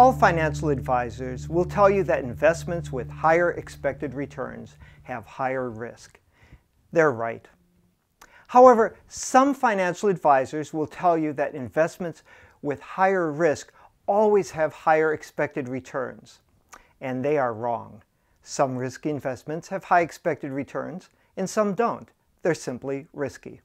All financial advisors will tell you that investments with higher expected returns have higher risk. They're right. However, some financial advisors will tell you that investments with higher risk always have higher expected returns. And they are wrong. Some risky investments have high expected returns and some don't. They're simply risky.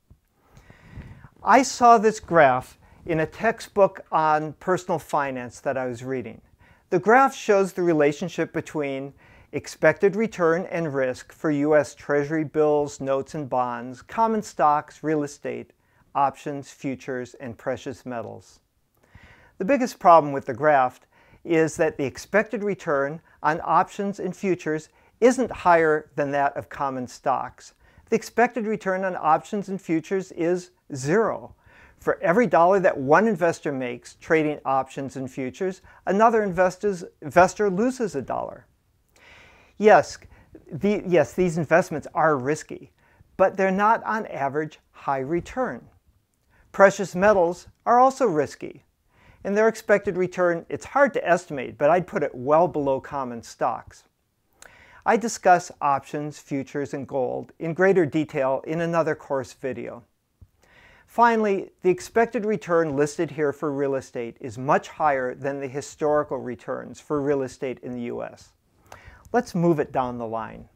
I saw this graph in a textbook on personal finance that I was reading. The graph shows the relationship between expected return and risk for U.S. Treasury bills, notes and bonds, common stocks, real estate, options, futures, and precious metals. The biggest problem with the graph is that the expected return on options and futures isn't higher than that of common stocks. The expected return on options and futures is 0. For every dollar that one investor makes trading options and futures, another investor loses a dollar. Yes, these investments are risky, but they're not on average high return. Precious metals are also risky, and their expected return, it's hard to estimate, but I'd put it well below common stocks. I discuss options, futures, and gold in greater detail in another course video. Finally, the expected return listed here for real estate is much higher than the historical returns for real estate in the U.S. Let's move it down the line.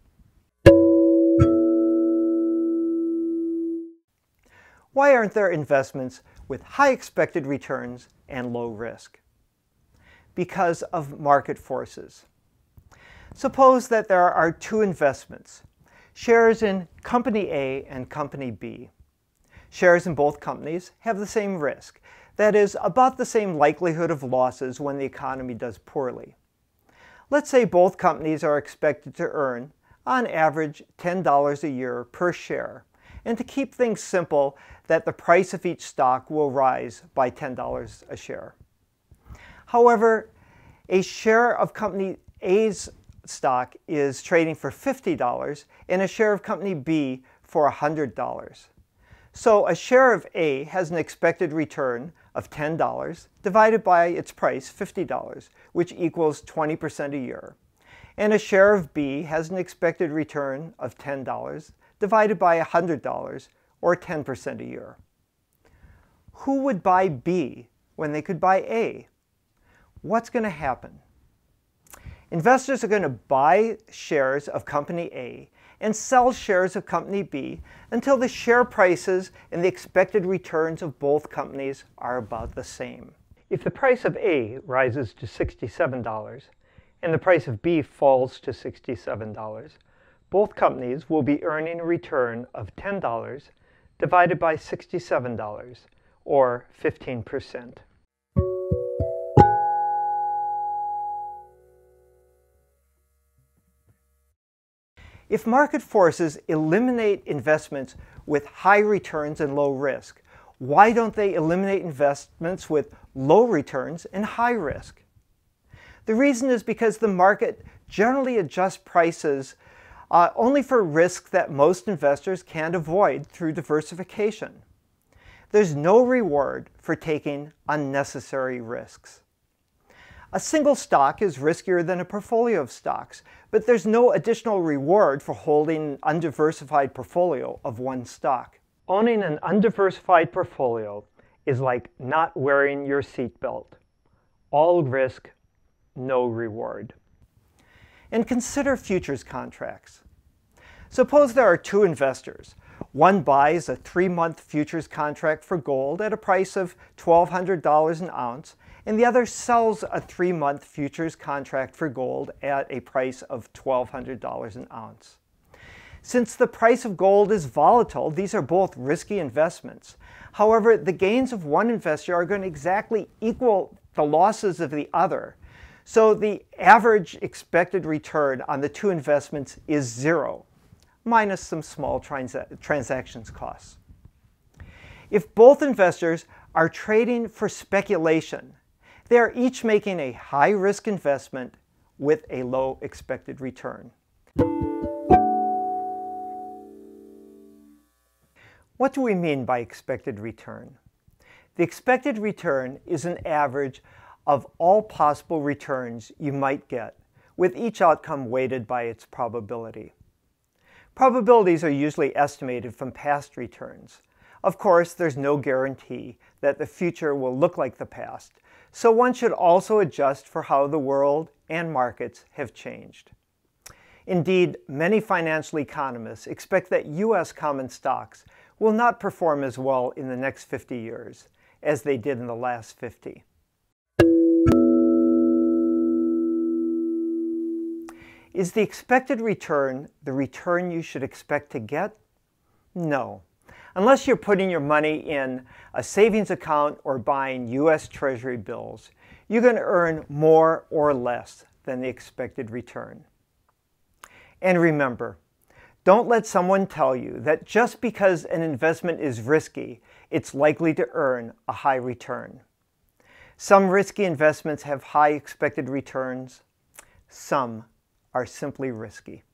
Why aren't there investments with high expected returns and low risk? Because of market forces. Suppose that there are two investments, shares in Company A and Company B. Shares in both companies have the same risk, that is, about the same likelihood of losses when the economy does poorly. Let's say both companies are expected to earn, on average, $10 a year per share, and to keep things simple, that the price of each stock will rise by $10 a share. However, a share of Company A's stock is trading for $50 and a share of Company B for $100. So a share of A has an expected return of $10 divided by its price, $50, which equals 20% a year. And a share of B has an expected return of $10 divided by $100, or 10% a year. Who would buy B when they could buy A? What's going to happen? Investors are going to buy shares of Company A and sell shares of Company B until the share prices and the expected returns of both companies are about the same. If the price of A rises to $67 and the price of B falls to $67, both companies will be earning a return of $10 divided by $67, or 15%. If market forces eliminate investments with high returns and low risk, why don't they eliminate investments with low returns and high risk? The reason is because the market generally adjusts prices only for risk that most investors can't avoid through diversification. There's no reward for taking unnecessary risks. A single stock is riskier than a portfolio of stocks, but there's no additional reward for holding an undiversified portfolio of one stock. Owning an undiversified portfolio is like not wearing your seatbelt. All risk, no reward. And consider futures contracts. Suppose there are two investors. One buys a 3-month futures contract for gold at a price of $1,200 an ounce, and the other sells a 3-month futures contract for gold at a price of $1,200 an ounce. Since the price of gold is volatile, these are both risky investments. However, the gains of one investor are going to exactly equal the losses of the other. So the average expected return on the two investments is 0, minus some small transactions costs. If both investors are trading for speculation, they are each making a high-risk investment with a low expected return. What do we mean by expected return? The expected return is an average of all possible returns you might get, with each outcome weighted by its probability. Probabilities are usually estimated from past returns. Of course, there's no guarantee that the future will look like the past, so one should also adjust for how the world and markets have changed. Indeed, many financial economists expect that U.S. common stocks will not perform as well in the next 50 years as they did in the last 50. Is the expected return the return you should expect to get? No. Unless you're putting your money in a savings account or buying U.S. Treasury bills, you're going to earn more or less than the expected return. And remember, don't let someone tell you that just because an investment is risky, it's likely to earn a high return. Some risky investments have high expected returns. Some are simply risky.